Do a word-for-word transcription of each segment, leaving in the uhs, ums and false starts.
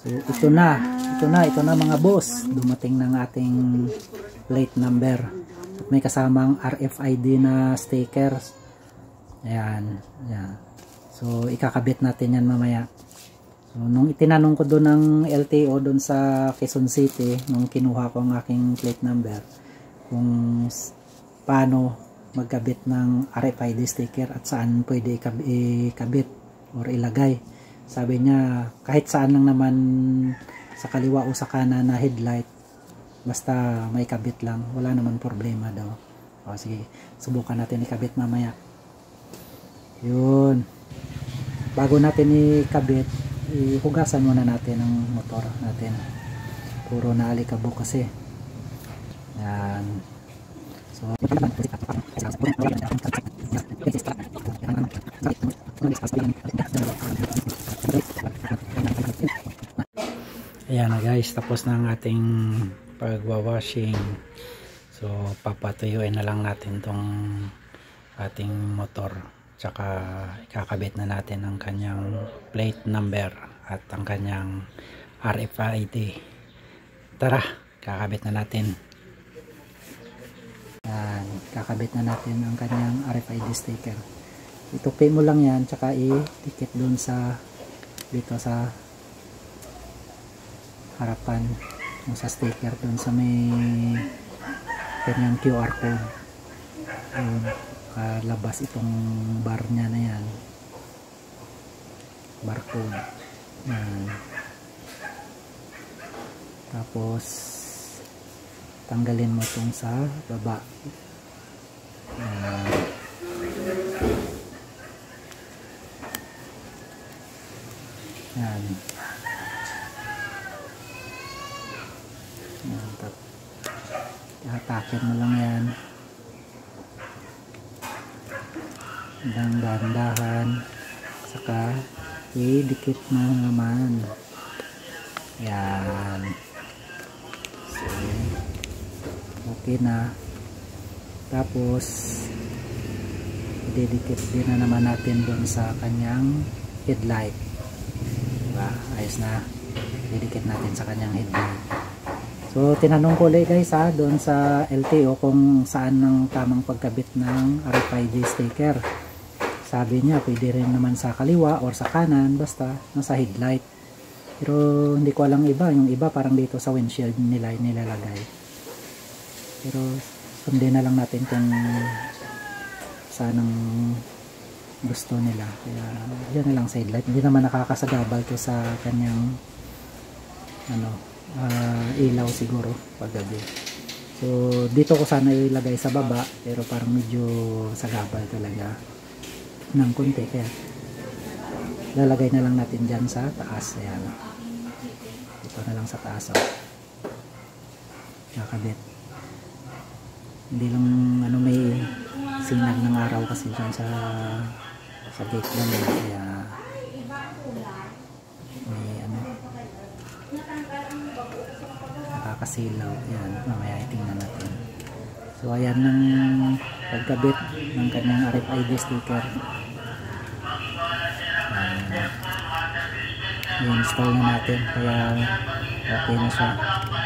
So ito na, ito na, ito na mga boss. Dumating ng ating plate number. At may kasamang R F I D na stickers. Ayan, ayan. So ikakabit natin yan mamaya. So nung itinanong ko doon ng L T O doon sa Quezon City, nung kinuha ko ang aking plate number, kung paano magkabit ng R F I D sticker at saan pwede ikabit or ilagay. Sabi niya kahit saan lang naman sa kaliwa o sa kanan na headlight, basta may kabit lang, wala naman problema daw. O sige, subukan natin ikabit mamaya. Yun, bago natin ikabit, ihugasan muna natin ang motor natin. Puro na alikabok kasi. Yan. So ayan na guys, tapos na ang ating pagwawashing. So papatuyuin na lang natin tong ating motor, tsaka ikakabit na natin ang kanyang plate number at ang kanyang R F I D. Tara, kakabit na natin. Yan, kakabit na natin ang kanyang R F I D sticker. Itupi mo lang yan, tsaka i-tikit dun sa dito sa harapan yung sa sticker dun sa may kanyang Q R code. Ayun, kalabas itong bar nya na yan, barcode. Yan. Tapos tanggalin mo itong sa baba. Yan. Yan. Yan. Hatakin mo lang yan. Dahan-dahan. Saka idikit mo naman. Yan. So, okay na. Tapos ididikit din na naman natin doon sa kanyang headlight. Diba? Ayos na. Ididikit natin sa kanyang headlight. So tinanong ko ulit guys ha, doon sa L T O kung saan ang tamang pagkabit ng R F I D sticker. Sabi niya pwede rin naman sa kaliwa or sa kanan, basta nasa headlight. Pero hindi ko alam iba, yung iba parang dito sa windshield nila nilalagay. Pero sundin na lang natin kung saan ang gusto nila. Kaya yan na lang sa headlight. Hindi naman nakakasagabal to sa kanyang ano, uh, ilaw siguro paggabi. So dito ko sana ilagay sa baba, pero parang medyo sagabal talaga ng konti, kaya lalagay na lang natin dyan sa taas. Ayan, ito na lang sa taas. Oh. Nakabit. Hindi lang ano, may sinag ng araw kasi dyan sa sa gate lang, kaya may ano, nakakasilaw. Yan, mamaya itingnan natin. So ayan ang pagkabit ng kanyang R F I D sticker. I-install na natin, kaya okay na siya.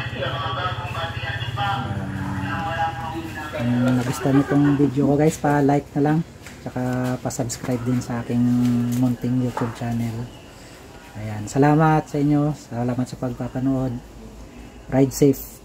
Kung nagustuhan nitong video ko guys, pa-like na lang, tsaka pa-subscribe din sa aking munting YouTube channel. Ayan, salamat sa inyo, salamat sa pagpapanood. Ride safe.